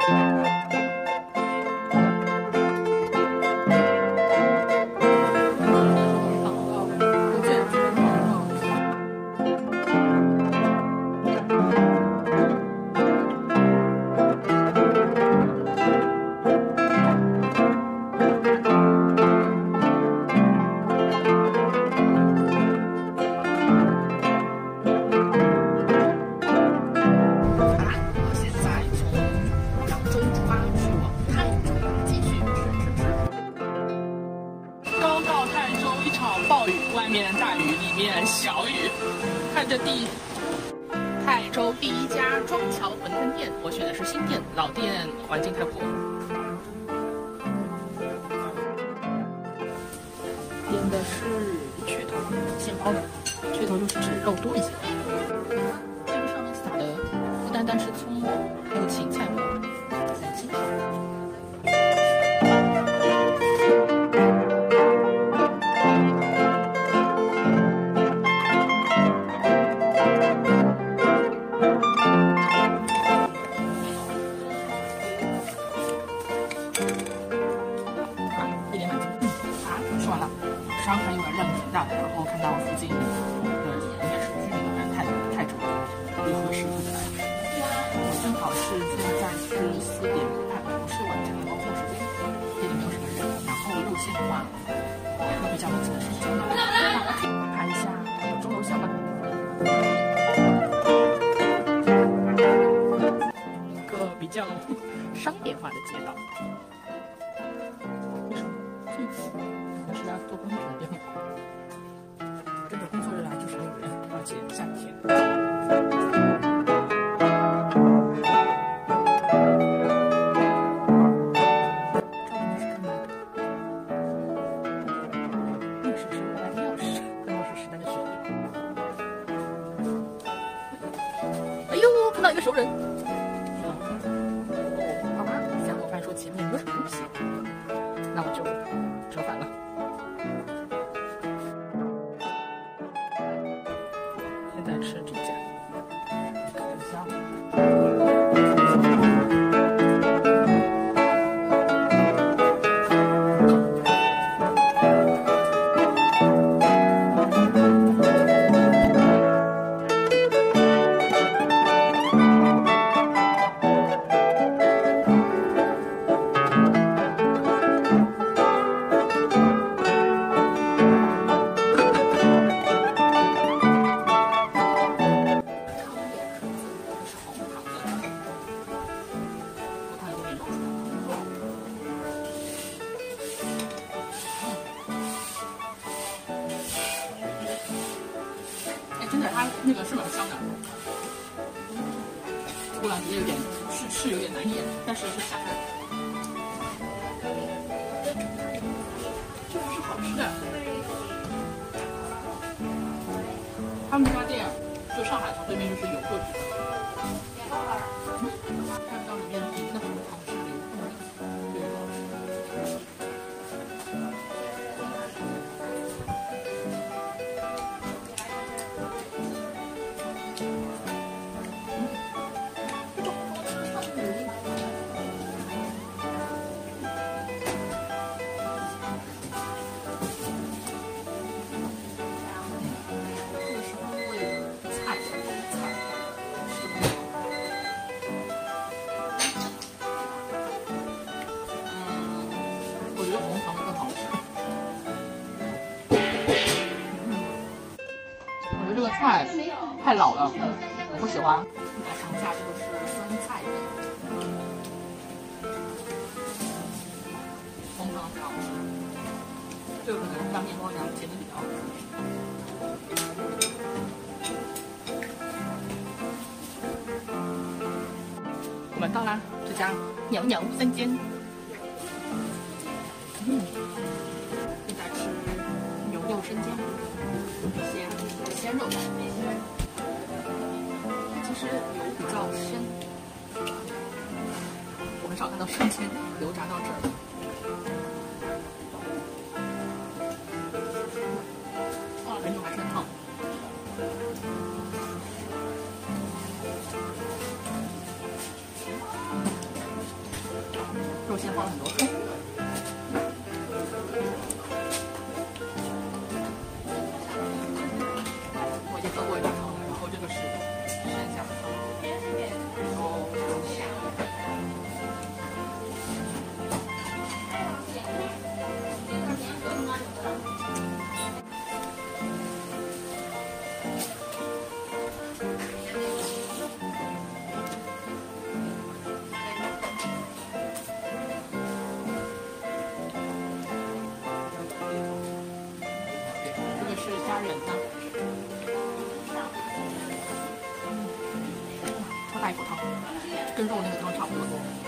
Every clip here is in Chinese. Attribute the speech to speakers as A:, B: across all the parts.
A: 暴雨，外面大雨，里面小雨。看着泰州第一家庄桥馄饨店，我选的是新店，老店环境太破。点的是噱头，现包的。噱头就是指肉多一些。这个上面撒的不单单是葱末，还有芹菜末，很清爽。吃完了，伤还有点亮挺大的，然后看到附近应该是居民还是泰州又合适特别来吃。我正好是现在是4点半，不是晚餐的高峰时间，店里没有什么人。然后路线的话，会比较近的是中楼，拍一下钟楼小吧。一个比较商业化的街道。为什么？是家做工程的地方，跟着工作日来就是没有人，而且夏天。这里面是干嘛的？历史时代的钥匙，更多是时代的血液。哎呦，看到一个熟人。好吧，下午饭说前面没有什么东西，那我就折返了。现在吃这家，看一下。真的，它那个是蛮香的，过两节有点是有点难咽，但是是香的，确实是好吃的。他们家店就上海从对面就是邮过去的，看到里面那红糖是流动的，对。我觉得红糖的更好吃。我觉得这个菜太老了，我不喜欢。来尝一下这个是酸菜的，红糖好吃。这个可能像面包一样甜的比较好吃。我们到啦，这家袅袅3间。现在吃牛肉生煎，鲜肉的，其实油比较深，我很少看到生煎油炸到这儿。人手还是很烫。 肉馅放了很多葱。我已经喝过一碗汤了，然后这个是剩下的汤。是加人的，超大一口汤，跟肉那个汤差不多。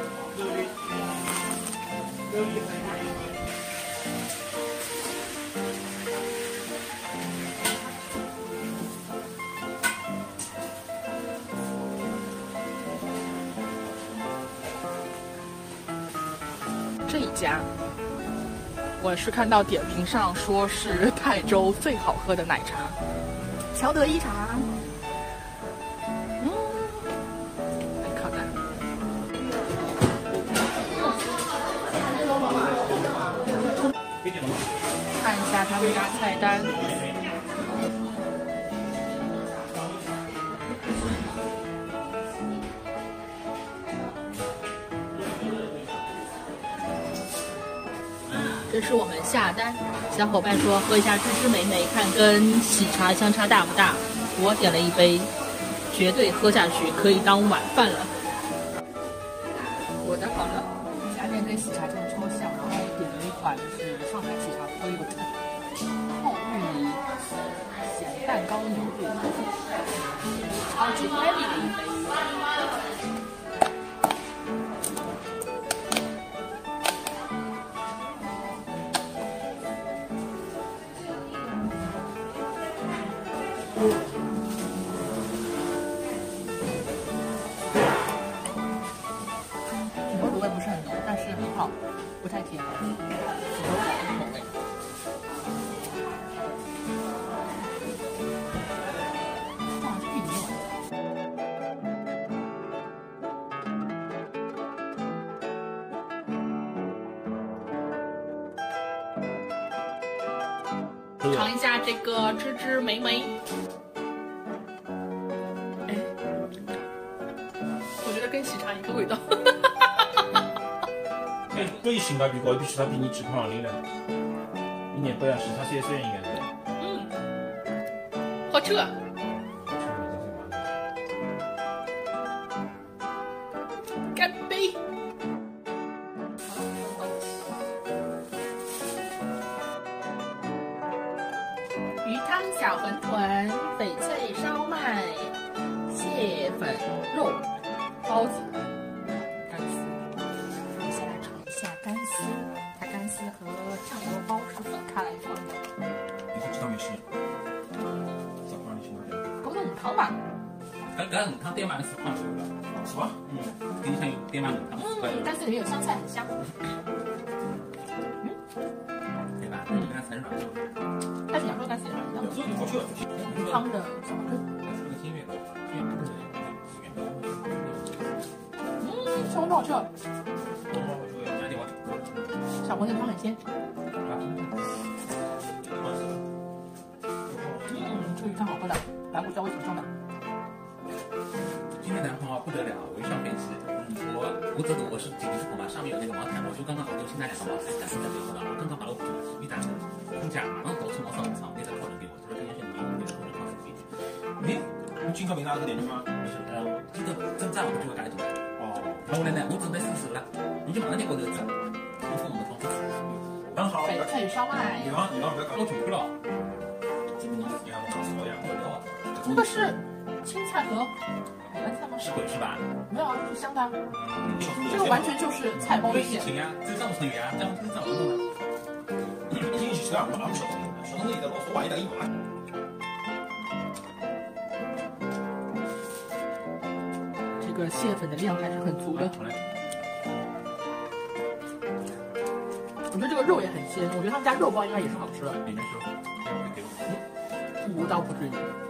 A: 这一家。我是看到点评上说是泰州最好喝的奶茶，乔德一茶。来看看，看一下他们家菜单。这是我们下单，小伙伴说喝一下芝芝美美，看跟喜茶相差大不大。我点了一杯，绝对喝下去可以当晚饭了。我的好了，这家店跟喜茶真的超像，然后点了一款是上海喜茶推的厚玉米咸蛋糕牛乳，超级 heavy 的一杯。牛乳味不是很浓，但是很好，不太甜，符合我的口味。哇，这玉米味。尝一下这个芝芝美美。我觉得跟喜茶一个味道。
B: 哎，对于性价比高，必须它比你质量的了。一年不要是它写虽然应该是。
A: 好吃。干杯！鱼汤小馄饨、翡翠烧麦、蟹粉肉包子、干丝。我们先来尝一下干丝，它干丝和酱油包是分开来放的。
B: 你看这道美食，咋放你去哪里？
A: 搞个鱼汤吧。
C: 鱼汤点满10块左右了，
B: 是吧？
C: 给你看有点满鱼汤10块。
A: 干丝里面有香菜，很香。
C: 对吧？跟它很软。
A: 但是羊肉干丝也是一样的。
B: 好吃。
A: 汤的小馄饨。小馄饨好吃。小馄饨汤很鲜。这个鱼汤好喝的，白胡椒味挺重的。
C: 今天南方不得了，我一上飞机，我走的我是紧急出口嘛，上面有那个茅台，我就刚刚好就现在2个茅台，但是在背后呢，我刚刚把我一打开空架，然后搞出茅草，那个客人给我，他说今天是你那个客人靠飞机。
B: 你经常没拿这个电梯吗？
C: 不是，记得正在我就会改动。后来呢，我准备试试了，你就马上点过这个字，我说我们同事。
B: 刚好。
A: 翡翠烧麦。
B: 你刚不要搞。
C: 我出去了。
A: 这个是青菜和海南菜吗？
C: 是鬼是吧？
A: 没有啊，是香的。这个完全就是菜包的馅。
C: 对呀，这上不成鱼啊，这样是怎么弄的？
B: 你去吃啊，马上吃。小东西在我说话一点一碗。
A: 这个蟹粉的量还是很足的。我觉得这个肉也很鲜，我觉得他们家肉包应该也是好吃的。
C: 里面是肉，
A: 倒不至于。